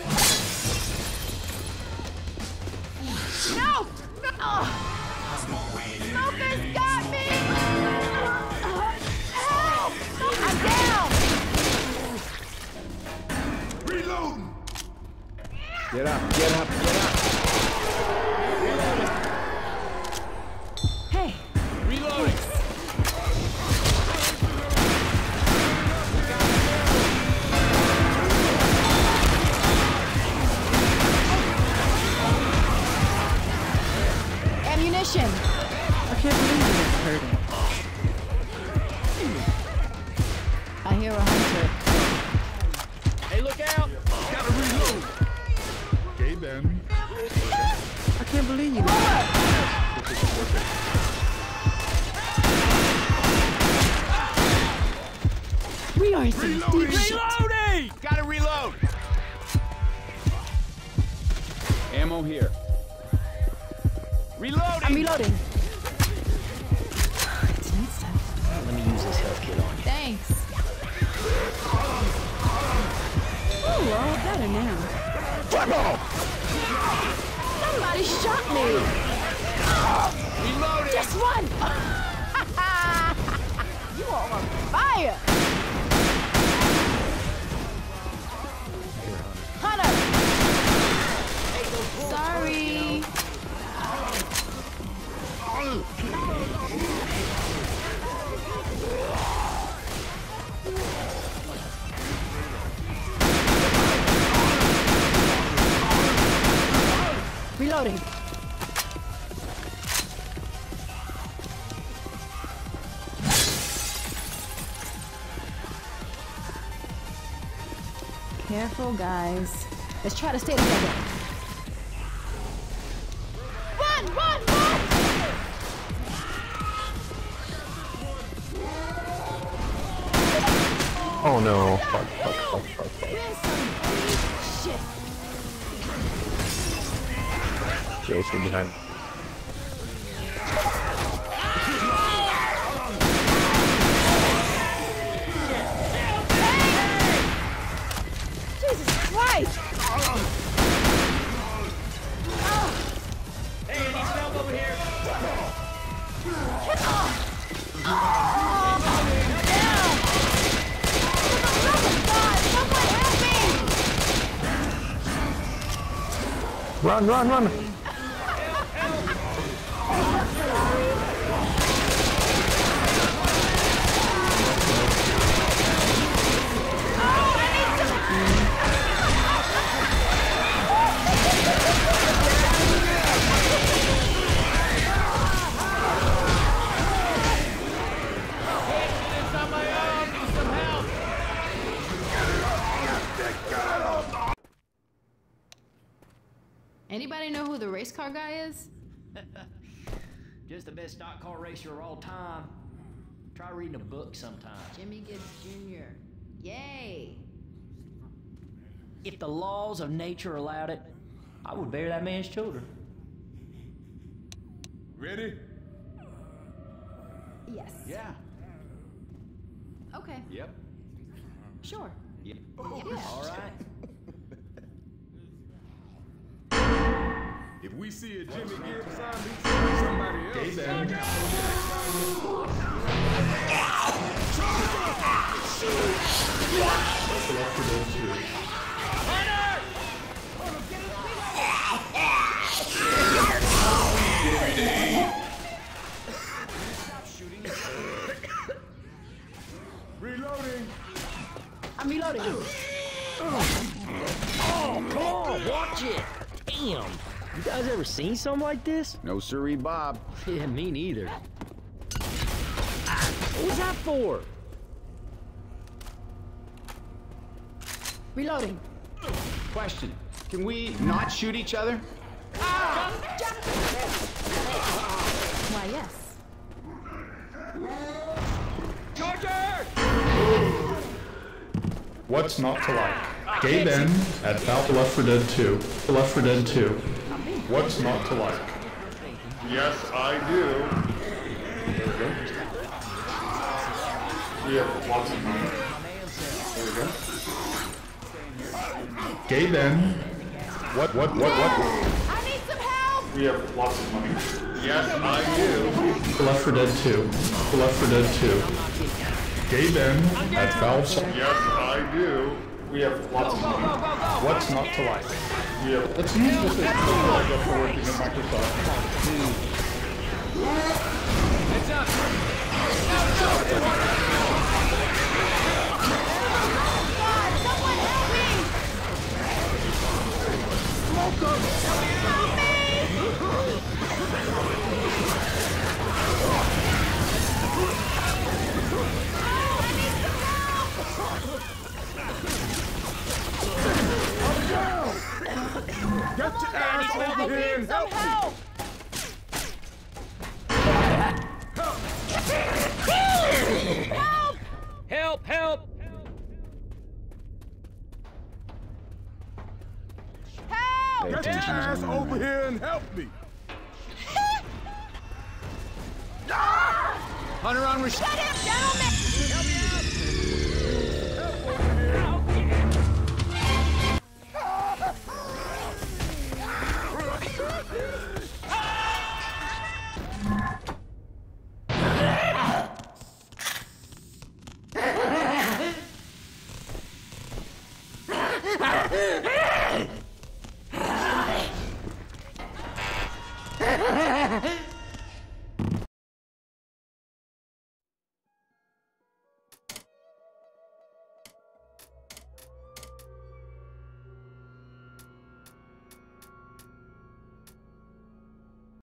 No! No! Smoker's got me! Help! I'm down! Reloading! Get up, get up, get up! Hey! Reloading! Ammunition! I can't believe it's hurting. I hear a hunter. Hey, look out! Gotta reload! Okay then. I can't believe you. We are in some deep shit. Reloading! Gotta reload! Ammo here. Reloading! I'm reloading. Let me use this health kit on you. Thanks. Ooh, all better now. Somebody shot me! Reloading! Just run! You are on fire! Hunter! Sorry. Reloading. Careful, guys. Let's try to stay together. Run! Run! Run! Oh no. Fuck. Here's some deep shit. Jason behind. Jesus Christ! Hey, any help over here? Run, run, run! Anybody know who the race car guy is? Just the best stock car racer of all time. Try reading a book sometime. Jimmy Gibbs Jr. Yay! If the laws of nature allowed it, I would bear that man's children. Ready? Yes. Yeah. Okay. Yep. Sure. Yep. Yeah. All right. If we see a Jimmy Gibbs sign, we see somebody else. Okay then. Reloading. I'm reloading. Oh, come on, watch it. Damn. You guys ever seen something like this? No siree, Bob. Yeah, me neither. What was that for? Reloading. Question. Can we not shoot each other? Why, yes. What's not to like? Gay Ben at About Left 4 Dead 2. Left 4 Dead 2. What's not to like? Yes, I do. There we go. We have lots of money. There we go. Gay Ben. What? I need some help! We have lots of money. Yes, I do. Left 4 Dead 2. Left 4 Dead 2. Gay Ben at Valve. Yes, I do. We have lots of money. What's not to like? Yeah, let's use this as a leg up for working at Microsoft. Heads up! Someone help me! Help me! Get your ass over here and help me! Help! Help! Help! Get your ass over here and help me! Hunter on Shut him, gentlemen!